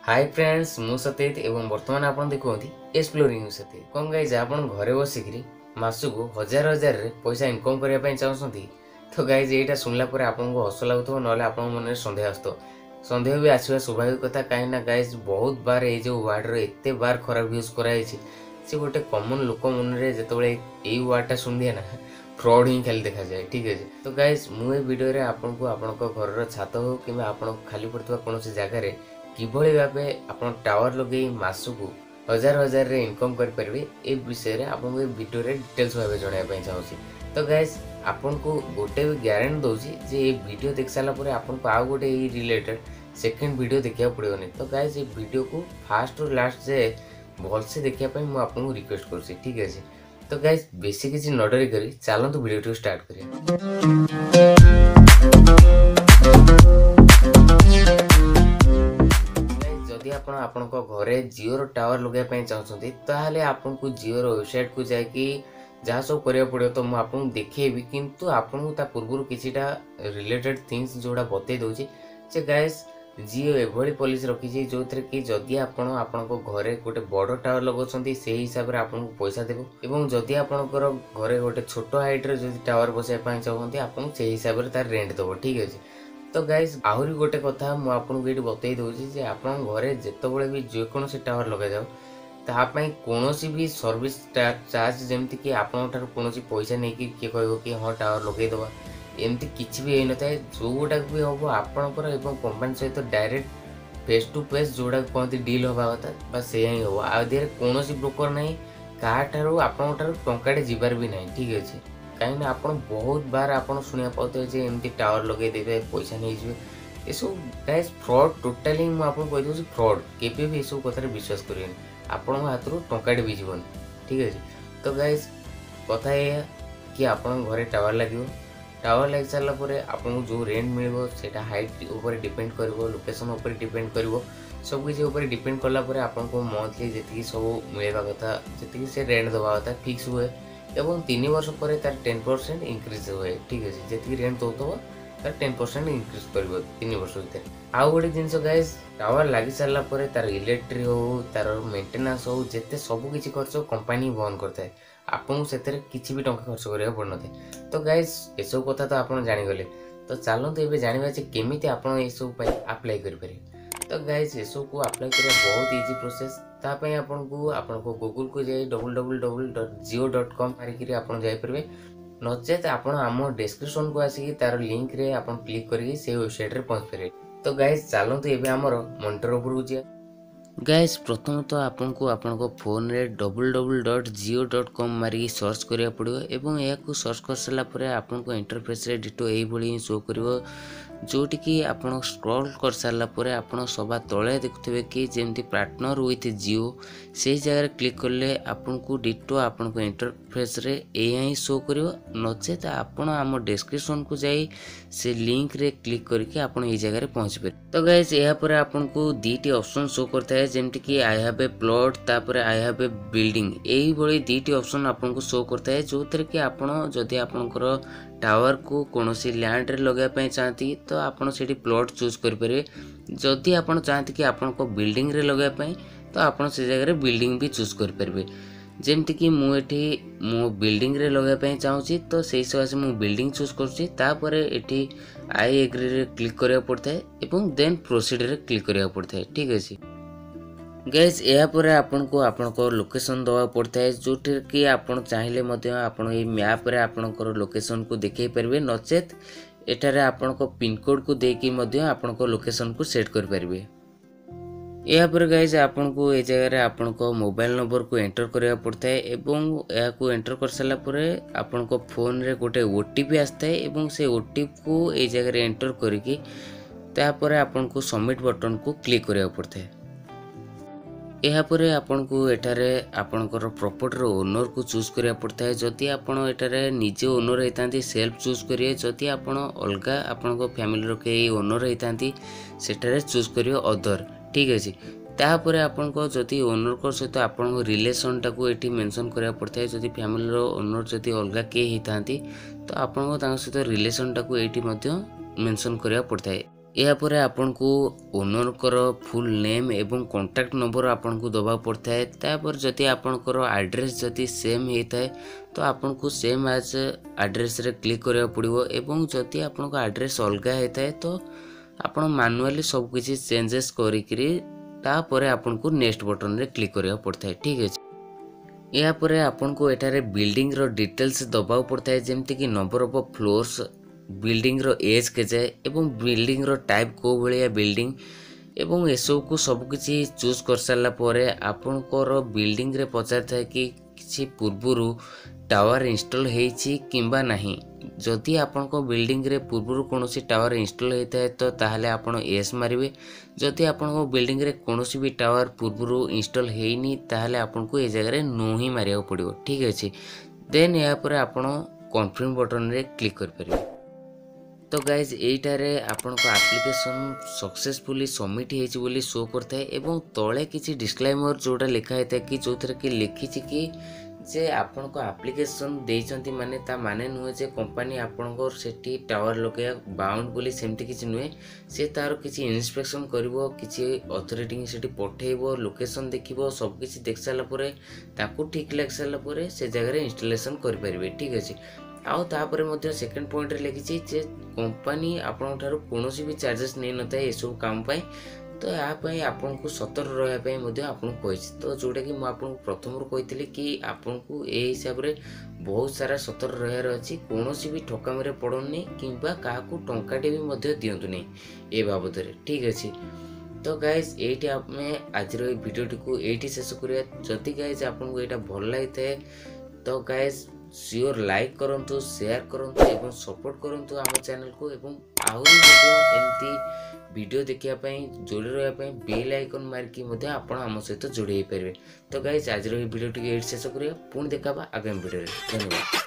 Hi friends मु सतीत एवं वर्तमान आपण देखुंती एक्सप्लोरिंग सतीत कौन गाइज आपण घरे बसिक मासक हजार हजार रे पैसा इनकम करने चाहती तो गाइज यहाँ शुणला आपको हस लगुव ना आप मन सन्देह आसत सन्देह भी आसवा स्वाभाविक कथा कहीं गाइज बहुत बार ये जो वार्ड एत बार खराब यूज कराई से गोटे कमन लोक मन में जो यही वार्डटा शुणी दिए ना फ्रॉड ही खाली देखा जाए। ठीक है तो गाइज मुझे वीडियो आपको आपण घर छात हो कि खाली पड़ता कौन जगार किभली भाव आप टावर लगे मासक हजार हजार रे इनकम करेंगे ए विषय में आपको वीडियो डिटेल्स भाव जनवाई चाहूँगी। तो गाइज आपन को गोटे भी गारंटी दूसरी जे ये वीडियो देख सारापर आपन को आउ गोटे रिलेटेड सेकेंड वीडियो देखा पड़ोनी। तो गाइज ये वीडियो को फास्ट और लास्ट जे भलसे देखापी मुझे आपको रिक्वेस्ट करुँची। ठीक है तो गाइज बेसी किसी न डरी करी चलतु वीडियो स्टार्ट करिए। आपण घरे जियो टावर लगे चाहते ताहले आपको जियो वेबसाइट को जाकि जहाँ सब करा पड़ो तो मुझे आपको देखेबी किंतु आपको पूर्व किसीटा रिलेटेड थिंग्स जोड़ा बतई दूसरी जे गाइस जियो एभली पॉलिसी रखी जो थे कि जदि आपण घरे गोटे बड़ टावर लगाउछंती से हिसाब से आपको पैसा देव एवं जदि आपणकर घरे गोटे छोट हाइट रे जदि टावर बसाई चाहते आपको से हिसाब से तार रेंट दब। ठीक है तो गाइज आहरी गोटे कथा मुझे ये बतई दूसरी आप घरे जिते भी जेकोसी टावर लगे जाओ तापाई कौन भी सर्विस चार्ज जमती कि आपन कौन पैसा नहीं किए कह कि हाँ टावर लगेदवा एमती किसी भी होन था जो गुटा भी हम आपणकर कंपानी सहित डायरेक्ट फेस टू फेस जोड़ा कहते डील हवा कथा बस से ही हम आधे कौन ब्रोकर ना क्या आपंठार टंकाटे जीवार भी ना। ठीक अच्छे कहीं आप बहुत बार आप शुणा पाते एमती टावर लगे देवे पैसा नहीं जाए ये सब गाइस फ्रॉड टोटाली मुझे कहीदे फ्रॉड केवे भी सब कथार विश्वास करें आपण हाथ टंकाटे भी जीवन। ठीक है तो गाइस कथा यह कि आप घरे टावर लगे टावर लग सारापर आपको जो रेंट मिल से हाइट उपर डिपेंड कर लोकेशन उपर डिपेंड कर सब किसी डिपेंड कलापर आपको मंथली जी सब मिलवा कथा जी से रेंट दवा कथा फिक्स हुए एवं 3 वर्ष पर तार 10% इंक्रीज हुए। ठीक है जी रेंट दौर तार 10% इंक्रीज कर 3 वर्ष भर। आउ गोटे जिन गाइज टावर लगी सारापर तार इलेक्ट्री हो तार मेंटेनेंस हो जिते सबकि खर्च कंपानी बहन करता है आपको से किसी भी टंका खर्च करा पड़ न था। तो गाइज ये सब कथा तो आप जानीगले तो चलते ये जानवा केमी आप अप्लाई करें। तो गाइज ये सब को अप्लाई करना बहुत इजी प्रोसेस तापाई आपको गूगल को जाए www.jio.com मारिक आप जापर नचेत आप डिस्क्रिप्शन को आसिक तार लिंक रे आप क्लिक करके से वेबसाइट रे पहुंच पारे। तो गाइज चलते ये आमर मॉनिटर ऊपर जा गाइज प्रथम तो आपको आपन फोन रे www.jio.com मारिक सर्च करिया पड़ो एवं या सर्च कर सारापर आपको इंटरफेस रे डिटो यही शो कर जोटि कि आप स्क्रॉल कर सारापर आप सभा तले देखुवे कि जमती पार्टनर विथ जियो से जगह क्लिक कले आपको डिटो आपन इंटरफेस रे ही शो कर नचेत आपण आम डिस्क्रिप्शन को जाई से लिंक रे क्लिक करके आप जगह पहुंच पारे। तो गाइज यापर आपको दीटी ऑप्शन शो करता है जमती कि आई हैव ए प्लॉट तापर आई हैव ए बिल्डिंग यही भाई दीटी ऑप्शन आपको शो करता है जो थे कि आपण जदि आपणकर टावर को कौन लैंड रे लगाई चाहती तो आपड़ से प्लॉट चूज करेंगे जदि आप चाहते कि आपण बिल्डिंग रे लगाई तो आप से जगह बिल्डिंग भी चूज करेंगे जमती कि मुझे मो बिल्डिंग रे लगाई चाहूँगी तो से सकाशे मुझे बिल्डिंग चूज करी आई एग्री रे क्लिक करा पड़ता है एवं देन प्रोसीड रे क्लिक करा पड़ता है। ठीक अच्छे गाइज यापर आपको लोकेशन दवा पड़ता है जो कि आप चाहिए मैप रे आपणकर लोकेशन को देखई पारे नचेत एठारे आपणको पिनकोड को देकी आपणको लोकेशन को सेट कर पारे। यापर गाइज आपको ये जगह आपणको मोबाइल नंबर को एंटर करा पड़ता है एवं या एंटर कर सारापर आपणको फोन रे गोटे ओटीपी आसता है एवं से ओटीपी को ये जगह एंटर करके तापर आपणको सबमिट बटन को क्लिक करा पड़ता है। यापर आपको एठारे आपणकर प्रॉपर्टी ओनर को चूज करा पड़ता है जदि आपण एठारे निजे ओनर होता सेल्फ चूज करिए जदि आपण अलग आपण फैमिली कई ओनर होता सेठारे चूज करिए अदर। ठीक अच्छे तापर आपको जदि ओनर को सहित आप रिलेसन टाक ये मेंशन करा पड़ता है जदि फैमिली ओनर जदि अलग किए होता तो आपको सहित रिलेसन टाक ये मेंशन करा पड़ता है। यापर आपन को ओनर कर फुल नेम एवं कॉन्टैक्ट नंबर आपन को दबा पड़ता है। तापर जदि आपनकर एड्रेस जदि सेम होता है तो आपन को सेम एज एड्रेस रे क्लिक करिया पड़िबो एवं जदि आपन को एड्रेस अलगा होता है तो आपन मैनुअली सब किछि चेंजेस करिकरी तापर आपन को नेक्स्ट बटन रे क्लिक करिया पड़ता है। ठीक है। या परे आपन को एठारे बिल्डिंग रो डिटेल्स दबाव पड़ता है जेमति कि नंबर ऑफ फ्लोर्स, बिल्डिंग रो एज के जाए एवं बिल्डिंग रो टाइप को भलिया बिल्डिंग एवं एसो को सब किछि चूज कर सारला परे आपन को बिल्डिंग रे पचार था कि किछि पूर्वरु टावर इंस्टॉल हेछि किंबा नहीं। जदि आपन को बिल्डिंग रे पूर्वरु कोनोसी टावर इंस्टॉल हेता है तो ताहले आपन एस मारिबे। जदि आपन को बिल्डिंग रे कोनोसी भी टावर पूर्वरु इंस्टॉल हेइनी ताहले आपन को ए जगह रे नो ही मारिया पड़िबो। ठीक अछि। देन या पर आपन कन्फर्म बटन रे क्लिक कर परिबे। तो गाइज एटारे आपन को एप्लिकेशन सक्सेसफुली सबमिट हेछि बोली शो करता है एवं तळे किछि डिस्क्लेमर जोटा लिखा हेता कि जोथरे कि लिखिछि कि जे आपन को एप्लिकेशन देइचंती माने ता माने नुहे जे कंपनी आपन को सेठी टावर लगे बाउंड बोली सेमति किछि नुहे। से तार किछि इंस्पेक्शन करिवो, किछि अथॉरिटी सेठी पठेइबो, लोकेशन देखिबो, सब किछि देख साला परे ताकू ठीक लाग साला परे से जगह रे इंस्टॉलेशन करि परिबे। ठीक अछि। आउ तापरे मध्य सेकंड पॉइंट रे लिखिछि जे कंपनी आपन ठारो कोनोसी भी चार्जेस नै नथाय ए सब काम पय। तो या पय आपन को सतर्क रहया पय मध्य आपन कहिछि। तो जोटा कि म आपन प्रथम रो कहितली कि आपन को ए हिसाब रे बहुत सारा सतर्क रहयार अछि। कोनोसी भी ठकाम रे पड़ोनी किंबा काहाकू टंकाटे भी मध्य दियंतु नै ए बाबत रे। ठीक अछि। तो गाइज एठी आपमे आज रो वीडियो को एठी शेष करिया। जति गाइज आपन को एटा भल लागिथे तो गाइज सियोर लाइक करंतु, शेयर करंतु एवं सपोर्ट करंतु आम चैनल को एवं आहुरी वीडियो एमती वीडियो देखिया पई जोड़ी रहया पई बेल आइकन मार की मध्ये आपण आम सहित जोड़ी हे परिबे। तो गाइस आज रो वीडियो टिके एट शेष करिया। पुणी देखाबा आगामी वीडियो रे। धन्यवाद।